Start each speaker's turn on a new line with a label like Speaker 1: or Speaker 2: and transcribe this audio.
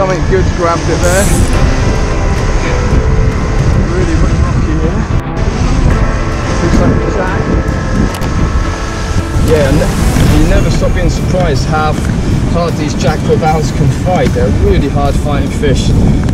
Speaker 1: something good grabbed it there. Really rocky here. Looks like a jack. Yeah, you never stop being surprised how hard these jack crevalles can fight. They're really hard fighting fish.